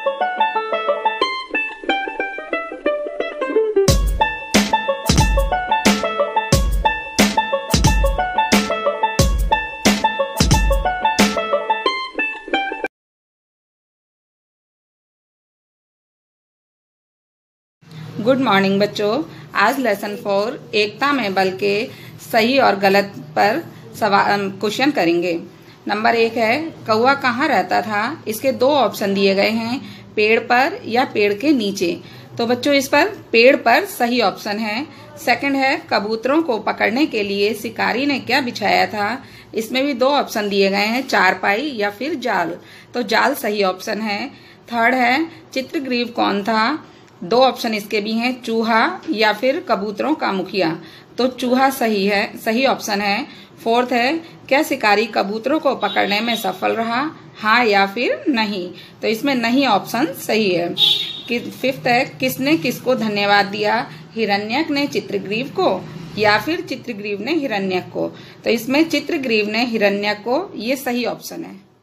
Good morning बच्चों। आज lesson 4 एकता में बल के सही और गलत पर क्वेश्चन करेंगे। नंबर 1 है कौवा कहाँ रहता था। इसके 2 ऑप्शन दिए गए हैं, पेड़ पर या पेड़ के नीचे। तो बच्चों इस पर पेड़ पर सही ऑप्शन है। सेकंड है कबूतरों को पकड़ने के लिए शिकारी ने क्या बिछाया था। इसमें भी 2 ऑप्शन दिए गए हैं, चारपाई या फिर जाल। तो जाल सही ऑप्शन है। थर्ड है चित्रग्रीव कौन था। 2 ऑप्शन इसके भी हैं, चूहा या फिर कबूतरों का मुखिया। तो चूहा सही ऑप्शन है। फोर्थ है क्या शिकारी कबूतरों को पकड़ने में सफल रहा, हाँ या फिर नहीं। तो इसमें नहीं ऑप्शन सही है। फिफ्थ है किसने किसको धन्यवाद दिया, हिरण्यक ने चित्रग्रीव को या फिर चित्रग्रीव ने हिरण्यक को। तो इसमें चित्रग्रीव ने हिरण्यक को, ये सही ऑप्शन है।